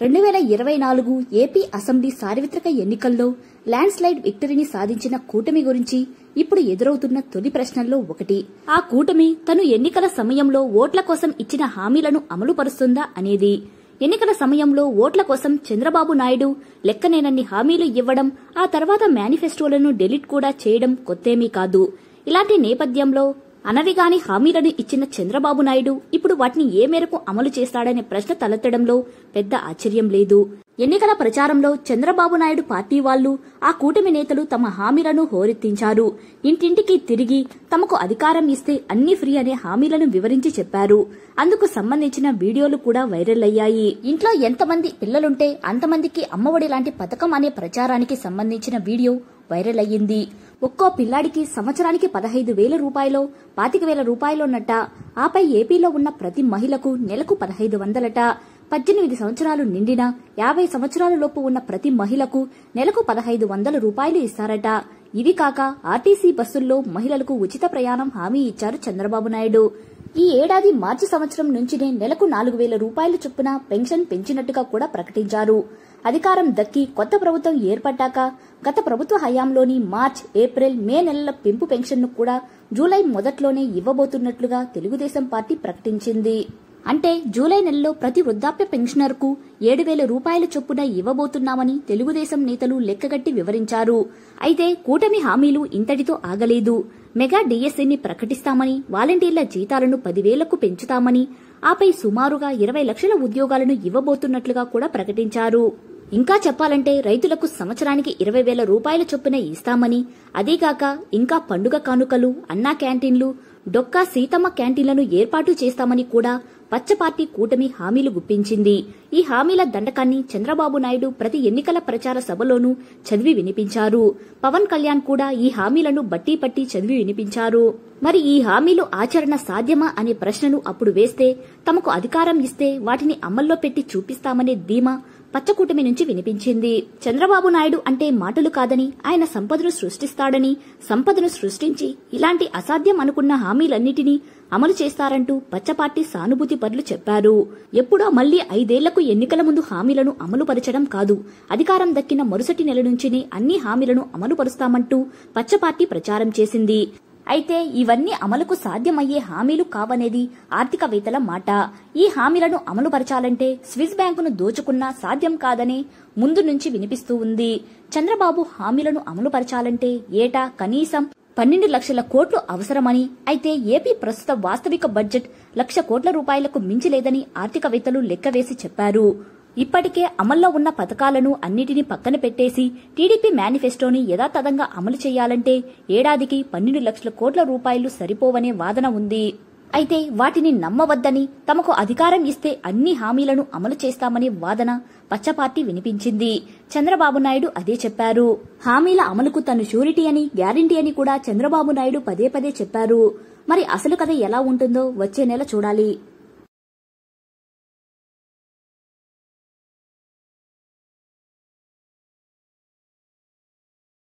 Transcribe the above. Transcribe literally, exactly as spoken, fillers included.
రెండు వేల ఇరవై నాలుగు ఏపీ అసెంబ్లీ సార్వత్రిక ఎన్నికల్లో ల్యాండ్ స్లైడ్ విక్టరీని సాధించిన కూటమి గురించి ఇప్పుడు ఎదురవుతున్న తొలి ప్రశ్నల్లో ఒకటి. ఆ కూటమి తను ఎన్నికల సమయంలో ఓట్ల కోసం ఇచ్చిన హామీలను అమలు పరుస్తుందా అనేది. ఎన్నికల సమయంలో ఓట్ల కోసం చంద్రబాబు నాయుడు లెక్కనేనన్ని హామీలు ఇవ్వడం, ఆ తర్వాత మేనిఫెస్టోలను డెలీట్ కూడా చేయడం కొత్తేమీ కాదు. ఇలాంటి నేపథ్యంలో అనవిగాని హామీలను ఇచ్చిన చంద్రబాబు నాయుడు ఇప్పుడు వాటిని ఏ మేరకు అమలు చేస్తాడనే ప్రశ్న తలెత్తడంలో పెద్ద ఆశ్చర్యం లేదు. ఎన్నికల ప్రచారంలో చంద్రబాబు నాయుడు పార్టీ వాళ్లు, ఆ కూటమి నేతలు తమ హామీలను హోరెత్తించారు. ఇంటింటికి తిరిగి తమకు అధికారం ఇస్తే అన్ని ఫ్రీ అనే హామీలను వివరించి చెప్పారు. అందుకు సంబంధించిన వీడియోలు కూడా వైరల్ అయ్యాయి. ఇంట్లో ఎంతమంది పిల్లలుంటే అంతమందికి అమ్మఒడి లాంటి పథకం అనే ప్రచారానికి సంబంధించిన వీడియో వైరల్ అయ్యింది. ఒక్కో పిల్లాడికి సంవత్సరానికి పదహైదు వేల రూపాయలు పాతిక వేల రూపాయలున్నట. ఆపై ఏపీలో ఉన్న ప్రతి మహిళకు నెలకు పదహైదు వందలట. పద్దెనిమిది సంవత్సరాలు నిండిన యాభై సంవత్సరాల లోపు ఉన్న ప్రతి మహిళకు నెలకు పదహైదు వందల రూపాయలు ఇస్తారట. ఇవి కాక ఆర్టీసీ బస్సుల్లో మహిళలకు ఉచిత ప్రయాణం హామీ ఇచ్చారు చంద్రబాబు నాయుడు. ఈ ఏడాది మార్చి సంవత్సరం నుంచినే నెలకు నాలుగు వేల రూపాయల చొప్పున పెన్షన్ పెంచినట్టుగా కూడా ప్రకటించారు. అధికారం దక్కి కొత్త ప్రభుత్వం ఏర్పడ్డాక గత ప్రభుత్వ హయాంలోని మార్చ్, ఏప్రిల్, మే నెలల పెంపు పెన్షన్ను కూడా జూలై మొదట్లోనే ఇవ్వబోతున్నట్లుగా తెలుగుదేశం పార్టీ ప్రకటించింది. అంటే జూలై నెలలో ప్రతి వృద్ధాప్య పెన్షనర్ కు ఏడు వేల రూపాయల చొప్పున ఇవ్వబోతున్నామని తెలుగుదేశం నేతలు లెక్కగట్టి వివరించారు. అయితే కూటమి హామీలు ఇంతటితో ఆగలేదు. మెగా డీఎస్సీని ప్రకటిస్తామని, వాలంటీర్ల జీతాలను పదివేలకు పెంచుతామని, ఆపై సుమారుగా ఇరవై లక్షల ఉద్యోగాలను ఇవ్వబోతున్నట్లుగా కూడా ప్రకటించారు. ఇంకా చెప్పాలంటే రైతులకు సంవత్సరానికి ఇరవై వేల రూపాయల చొప్పున ఇస్తామని, అదీగాక ఇంకా పండుగ కానుకలు, అన్నా క్యాంటీన్లు, డొక్కా సీతమ్మ క్యాంటీన్లను ఏర్పాటు చేస్తామని కూడా పచ్చపార్టీ కూటమి హామీలు గుప్పించింది. ఈ హామీల దండకాన్ని చంద్రబాబు నాయుడు ప్రతి ఎన్నికల ప్రచార సభలోనూ చదివి వినిపించారు. పవన్ కళ్యాణ్ కూడా ఈ హామీలను బట్టి పట్టి చదివి వినిపించారు. మరి ఈ హామీలు ఆచరణ సాధ్యమా అనే ప్రశ్నను అప్పుడు వేస్తే, తమకు అధికారం ఇస్తే వాటిని అమల్లో పెట్టి చూపిస్తామనే ధీమా పచ్చకూటమి నుంచి వినిపించింది. చంద్రబాబు నాయుడు అంటే మాటలు కాదని, ఆయన సంపదను సృష్టిస్తాడని, సంపదను సృష్టించి ఇలాంటి అసాధ్యం అనుకున్న హామీలన్నిటినీ అమలు చేస్తారంటూ పచ్చపార్టీ సానుభూతి పరులు చెప్పారు. ఎప్పుడో మళ్లీ ఐదేళ్లకు ఎన్నికల ముందు హామీలను అమలు పరచడం కాదు, అధికారం దక్కిన మరుసటి నెల నుంచినే అన్ని హామీలను అమలు పరుస్తామంటూ పచ్చపార్టీ ప్రచారం చేసింది. అయితే ఇవన్నీ అమలుకు సాధ్యమయ్యే హామీలు కావనేది ఆర్థికవేత్తల మాట. ఈ హామీలను అమలు పరచాలంటే స్విస్ బ్యాంకును దోచుకున్నా సాధ్యం కాదనే ముందు నుంచి వినిపిస్తూ ఉంది. చంద్రబాబు హామీలను అమలు పరచాలంటే ఏటా కనీసం పన్నెండు లక్షల కోట్లు అవసరమని, అయితే ఏపీ ప్రస్తుత వాస్తవిక బడ్జెట్ లక్ష కోట్ల రూపాయలకు మించి లేదని ఆర్థికవేత్తలు లెక్కవేసి చెప్పారు. ఇప్పటికే అమల్లో ఉన్న పథకాలను అన్నిటినీ పక్కన పెట్టేసి టీడీపీ మేనిఫెస్టోని యథాతథంగా అమలు చేయాలంటే ఏడాదికి పన్నెండు లక్షల కోట్ల రూపాయలు సరిపోవనే వాదన ఉంది. అయితే వాటిని నమ్మవద్దని, తమకు అధికారం ఇస్తే అన్ని హామీలను అమలు చేస్తామనే వాదన పచ్చపార్టీ వినిపించింది. చంద్రబాబు నాయుడు అదే చెప్పారు. హామీల అమలుకు తను షూరిటీ అని, గ్యారంటీ అని కూడా చంద్రబాబు నాయుడు పదే పదే చెప్పారు. మరి అసలు కథ ఎలా ఉంటుందో వచ్చే నెల చూడాలి.